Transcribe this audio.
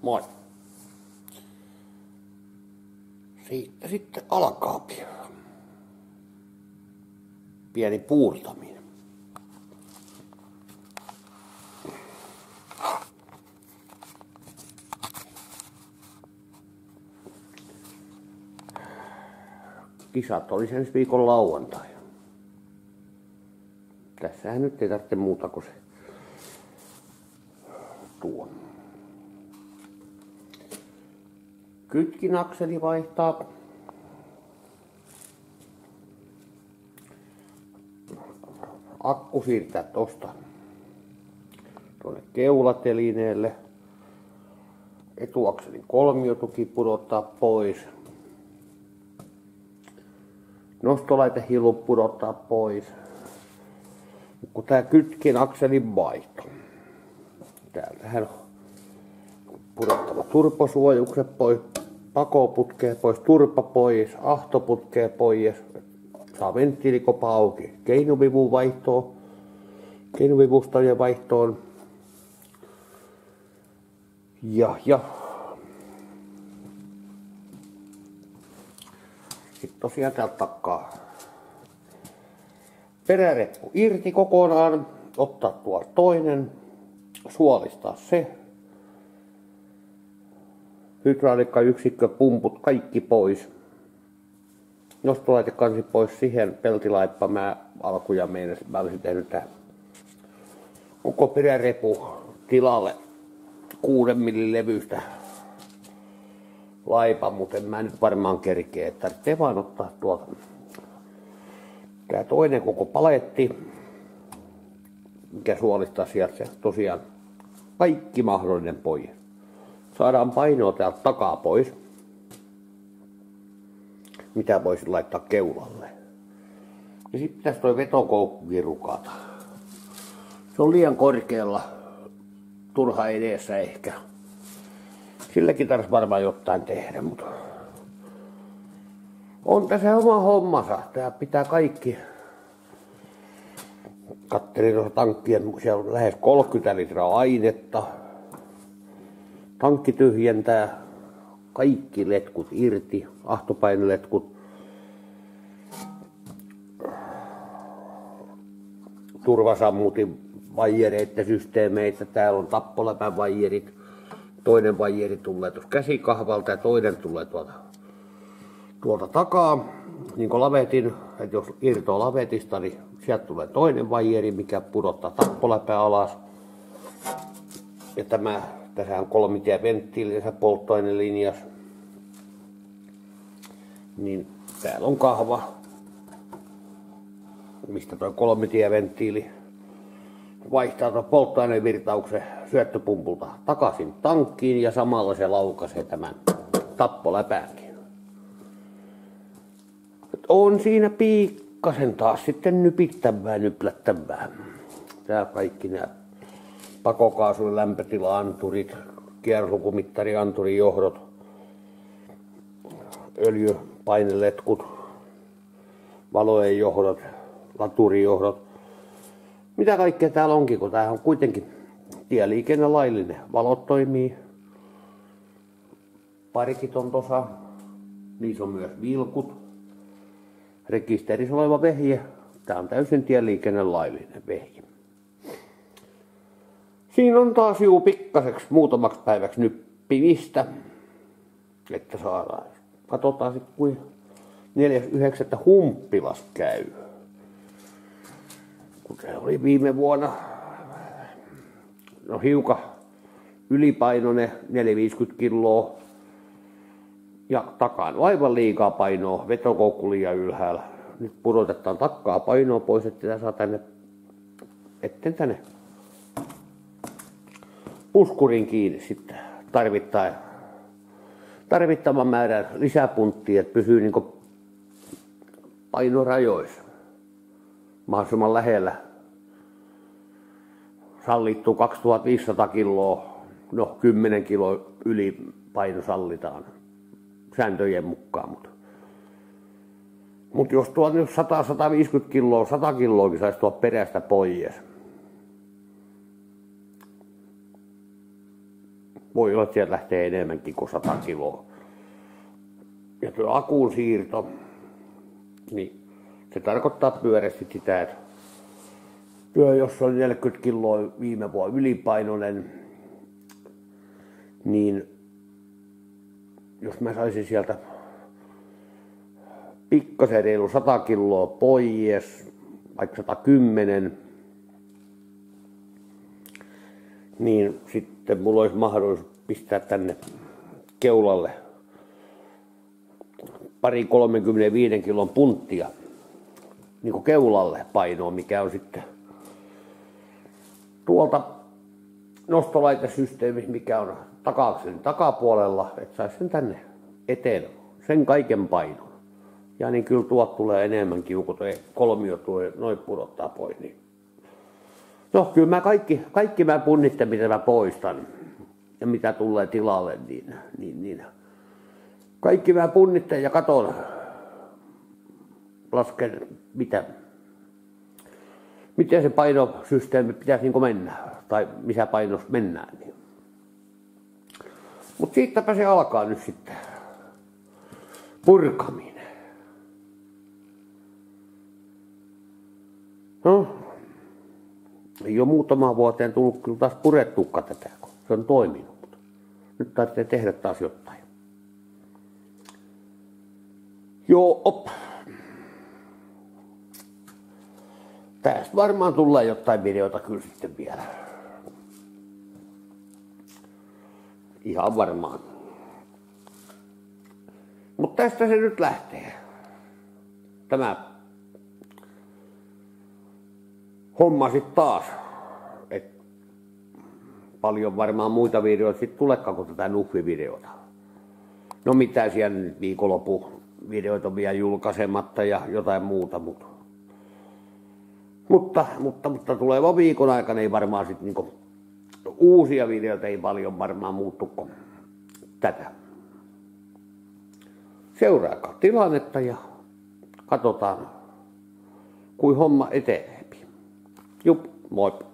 Moi. Siitä sitten alkaa pieni puurtaminen. Kisat olisi ensi viikon lauantai. Tässähän nyt ei tarvitse muuta kuin se tuo. Kytkinakseli vaihtaa. Akku siirtää tosta tuonne keulatelineelle. Etuakselin kolmiotuki pudottaa pois. Nostolaitehillu pudottaa pois. Kun tää kytkinakselin vaihto. Täältähän on pudottava turposuojukset pois, pakoputkea pois, turpa pois, ahtoputkea pois. Saa venttiilikopa auki. Keinuvivun vaihtoon, keinuvivustojen vaihtoon. Ja. Sitten tosiaan täältä takaa peräreppu irti kokonaan, ottaa tuo toinen, suolistaa se. Hydrauliikkayksikkö, pumput, kaikki pois. Nostolaite kansi pois siihen, peltilaippa mä alkuja meinasi, mä olisin tehnyt tää koko perärepu tilalle 6 millin levystä laipa, mutta en mä nyt varmaan kerkeä, että tarvitsee vaan ottaa tuolta tää toinen koko paletti, mikä suolistaa sieltä se tosiaan kaikki mahdollinen pois. Saadaan painoa täältä takaa pois, mitä voisi laittaa keulalle. Ja sitten pitäisi toi vetokoukkukin rukata. Se on liian korkealla, turha edessä ehkä. Silläkin tarvitsisi varmaan jotain tehdä, mutta on tässä oma hommansa. Tää pitää kaikki. Kattelin tuossa tankkien, siellä on lähes 30 litraa ainetta. Tankki tyhjentää kaikki letkut irti, ahtopainoletkut, turvasammutin vaijereiden systeemeitä. Täällä on tappoläpän vaijerit. Toinen vaijeri tulee tuossa käsikahvalta ja toinen tulee tuolta takaa. Niin kuin lavetin, että jos irtoaa lavetista, niin sieltä tulee toinen vaijeri, mikä pudottaa tappoläpää alas. Ja tässä on kolmitieventtiili tässä polttoainelinjas. Niin täällä on kahva, mistä tuo kolmitieventtiili vaihtaa tuon polttoainevirtauksen syöttöpumpulta takaisin tankkiin ja samalla se laukaisee tämän tappoläpäänkin. On siinä piikkasen taas sitten nyplättävää. Tää kaikki nämä pakokaasun lämpötila-anturit, kierroslukumittari-anturin johdot, öljypaineletkut, valojen johdot, laturijohdot. Mitä kaikkea täällä onkin, kun tää on kuitenkin tieliikennelaillinen. Valot toimii, parkit on tossa, niissä on myös vilkut. Rekisterissä oleva vehje, tää on täysin tieliikennelaillinen vehje. Siinä on taas pikkaseksi muutamaksi päiväksi nyppimistä, että saadaan. Katsotaan sitten, kuin 4.9. Humppilas käy. Kun se oli viime vuonna, no hiukan ylipainoinen, 450 kiloa. Ja takaan aivan liikaa painoa, vetokoukku liian ylhäällä. Nyt pudotetaan takkaa painoa pois, että sitä saa tänne puskurin kiinni sitten tarvittavan määrän lisäpunttia, että pysyy niin painorajoissa mahdollisimman lähellä. Sallittu 2500 kiloa, no 10 kiloa yli paino sallitaan sääntöjen mukaan. Mutta jos tuot nyt 100-150 kiloa, 100 kiloakin saisi tuoda perästä pois. Voi olla, että sieltä lähtee enemmänkin kuin 100 kiloa. Ja tuo akun siirto, niin se tarkoittaa pyöreästi sitä, että jos on 40 kiloa viime vuonna ylipainoinen, niin jos mä saisin sieltä pikkasen reilu 100 kiloa pois, vaikka 110, niin sitten mulla olisi mahdollisuus pistää tänne keulalle pari 35 kilon punttia niin kuin keulalle painoa, mikä on sitten tuolta nostolaitesysteemistä, mikä on takaakselin takapuolella, että saisi sen tänne eteen, sen kaiken painon. Ja niin kyllä tuot tulee enemmänkin, kun tuo kolmio tuo noin pudottaa pois. Niin. No kyllä mä kaikki mä punnitte, mitä mä poistan ja mitä tulee tilalle, niin kaikki mä punnitten ja katon, lasken miten se painosysteemi pitäisi niin mennä, tai missä painos mennään. Niin. Mutta siitäpä se alkaa nyt sitten purkaminen. No, ei ole muutamaan vuoteen tullut kyllä taas purettukaan tätä, kun se on toiminut. Mutta nyt tarvitsee tehdä taas jotain. Joo, op. Tästä varmaan tulee jotain videota kyllä sitten vielä. Ihan varmaan. Mutta tästä se nyt lähtee. Tämä homma sitten taas. Et paljon varmaan muita videoita sitten tulekaan kuin tätä Nuffi-videota. No mitä siellä nyt viikonloppuvideoita on vielä julkaisematta ja jotain muuta, mutta tulevan viikon aikana ei varmaan sitten niinku uusia videoita ei paljon varmaan muuttu kuin tätä. Seuraakaa tilannetta ja katsotaan, kuin homma etenee. Jup, moi.